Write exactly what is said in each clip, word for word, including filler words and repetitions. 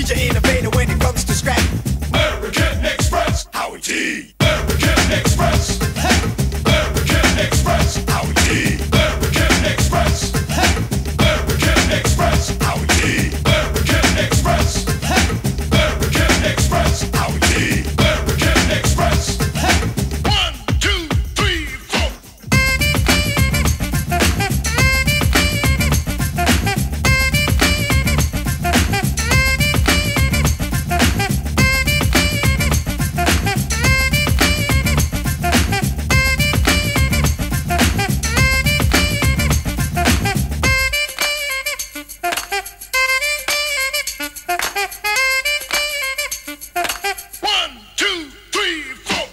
J innovator when it comes to scrap. American Express, Howie T. American Express, American Express, Howie T. American Express, American Express, Howie T. American Express, American Express, Howie T. American Express. One, two, three, four. One, two, three, four.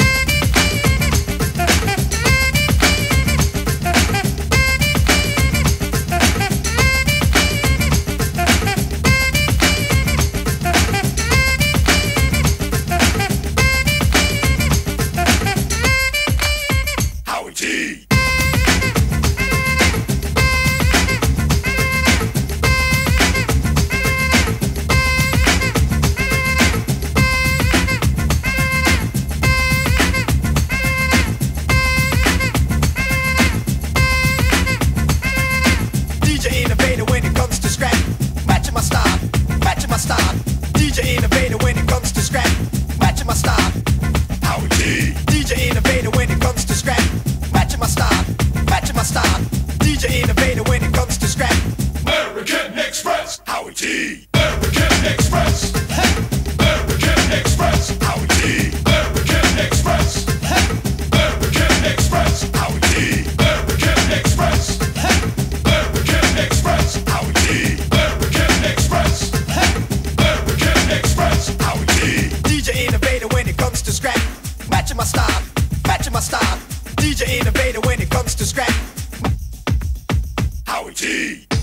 Howie T. D J innovator when it comes to scrap. Matching my style, matching my style. D J innovator when it comes to scrap. Matching my style. Howie T. D J innovator when it comes to scrap. Matching my style, matching my style. D J innovator when it comes to scrap. American Express, Howie T. American Express, American Express, Howie T. American Express, American Express, Howie T. American Express, American Express, Howie T. American Express, American Express. Howie T. D J innovator when it comes to scrap. Matching my style, matching my style. D J innovator when it comes to scrap. Howie T.